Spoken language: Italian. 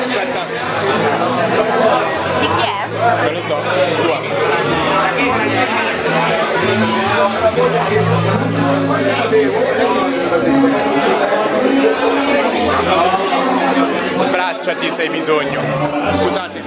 Aspetta. Di chi è? Non lo so. Tua. Sbracciati se hai bisogno. Scusate.